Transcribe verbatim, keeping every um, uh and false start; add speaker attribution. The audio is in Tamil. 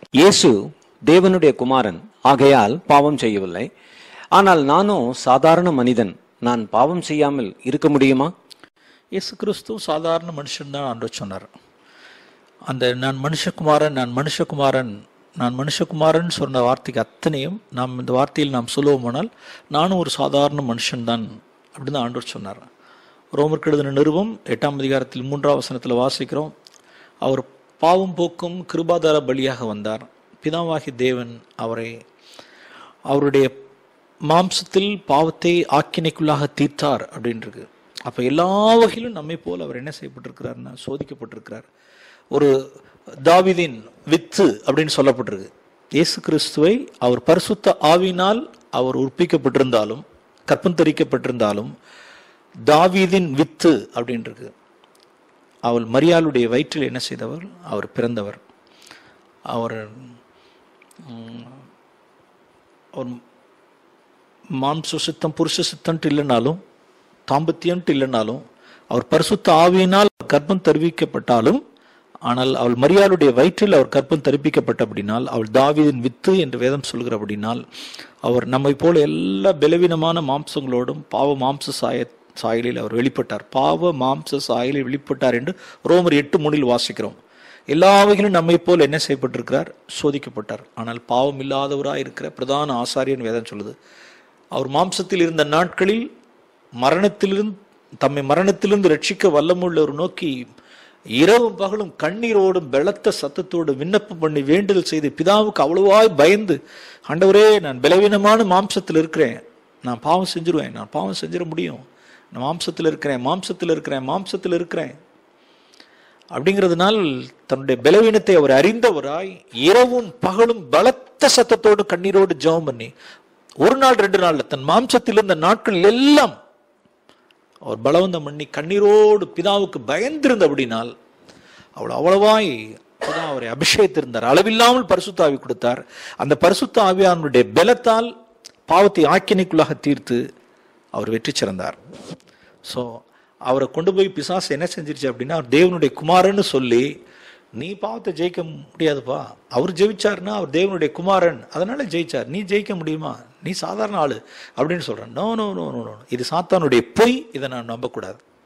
Speaker 1: இயேசு தேவனுடைய குமாரன் ஆகையால் பாவம் செய்யவில்லை. ஆனால் நானும் சாதாரண மனிதன், நான் பாவம் செய்யாமல் இருக்க முடியுமா?
Speaker 2: இயேசு கிறிஸ்து சாதாரண மனுஷன் தான் ஆண்டவர் சொன்னார். அந்த நான் மனுஷகுமாரன் நான் மனுஷகுமாரன் நான் மனுஷகுமாரன் சொன்ன வார்த்தைக்கு அத்தனையும் நாம் இந்த வார்த்தையில் நாம் சொல்லுவோமானால் நானும் ஒரு சாதாரண மனுஷன்தான் அப்படின்னு தான் ஆண்டவர் சொன்னார். ரோமருக்கு எழுதின நிருபம் எட்டாம் அதிகாரத்தில் மூன்றாம் வசனத்தில் வாசிக்கிறோம், அவர் பாவம் போக்கும் கிருபாதார பலியாக வந்தார். பிதாவாகி தேவன் அவரை அவருடைய மாம்சத்தில் பாவத்தை ஆக்கினைக்குள்ளாக தீர்த்தார் அப்படின்றது. அப்போ எல்லா வகையிலும் நம்மை போல் அவர் என்ன செய்யப்பட்டிருக்கிறார்னா சோதிக்கப்பட்டிருக்கிறார். ஒரு தாவீதின் வித்து அப்படின்னு சொல்லப்பட்டிருக்கு. இயேசு கிறிஸ்துவை அவர் பரிசுத்த ஆவியினால் அவர் உற்பிக்கப்பட்டிருந்தாலும் கற்பம் தரிக்கப்பட்டிருந்தாலும் தாவீதின் வித்து அப்படின்றது. அவள் மரியாளுடைய வயிற்றில் என்ன செய்தவர்? அவர் பிறந்தவர். அவர் அவர் மாம்ச சித்தம் புருஷ சித்தன்ட்டு இல்லைனாலும் தாம்பத்தியன்ட்டு இல்லைனாலும் அவர் பரிசுத்த ஆவியினால் கற்பம் தருவிக்கப்பட்டாலும், ஆனால் அவள் மரியாளுடைய வயிற்றில் அவர் கற்பம் தரிப்பிக்கப்பட்ட அப்படினால் அவள் தாவீதின் வித்து என்று வேதம் சொல்கிற அப்படினால் அவர் நம்மை போல எல்லா பலவீனமான மாம்சங்களோடும் பாவ மாம்ச சாய சாயலில் அவர் வெளிப்பட்டார். பாவ மாம்ச சாயலில் வெளிப்பட்டார் என்று ரோமர் எட்டு மூணில் வாசிக்கிறோம். எல்லா வகையிலும் நம்மை போல் என்ன செய்யப்பட்டிருக்கிறார்? சோதிக்கப்பட்டார். ஆனால் பாவம் இல்லாதவராக இருக்கிற பிரதான ஆசாரியன் வேதம் சொல்லுது, அவர் மாம்சத்தில் இருந்த நாட்களில் மரணத்திலிருந்து தம்மை மரணத்திலிருந்து ரட்சிக்க வல்லமுள்ளவர் நோக்கி இரவும் பகலும் கண்ணீரோடும் பலத்த சத்தத்தோடு விண்ணப்பம் பண்ணி வேண்டுதல் செய்து பிதாவுக்கு அவ்வளவாய் பயந்து, ஆண்டவரே நான் பலவீனமான மாம்சத்தில் இருக்கிறேன், நான் பாவம் செஞ்சிருவேன், நான் பாவம் செஞ்சிட முடியும், நான் மாம்சத்தில் இருக்கிறேன் மாம்சத்தில் இருக்கிறேன் மாம்சத்தில் இருக்கிறேன் அப்படிங்கிறதுனால் தன்னுடைய பலவீனத்தை அவர் அறிந்தவராய் இரவும் பகலும் பலத்த சத்தத்தோடு கண்ணீரோடு ஜெபம் பண்ணி ஒரு நாள் ரெண்டு நாள்ல தன் மாம்சத்தில் இருந்த நாட்கள் எல்லாம் அவர் பலவந்தம் பண்ணி கண்ணீரோடு பிதாவுக்கு பயந்திருந்த அப்படினால் அவள் அவ்வளவாய் அவரை அபிஷேகத்திருந்தார். அளவில்லாமல் பரிசுத்த ஆவி கொடுத்தார். அந்த பரிசுத்த ஆவியானுடைய பலத்தால் பாவத்தை ஆக்கினைக்குள்ளாக தீர்த்து அவர் வெற்றி சிறந்தார். ஸோ அவரை கொண்டு போய் பிசாசு என்ன செஞ்சிருச்சு அப்படின்னா, அவர் தேவனுடைய குமாரன்னு சொல்லி, நீ பாவத்தை ஜெயிக்க முடியாதுப்பா, அவர் ஜெயிச்சார்னா அவர் தேவனுடைய குமாரன் அதனால ஜெயிச்சார், நீ ஜெயிக்க முடியுமா, நீ சாதாரண ஆளு அப்படின்னு சொல்றேன். No no no no no இது சாத்தானுடைய பொய், இதை நான் நம்பக்கூடாது.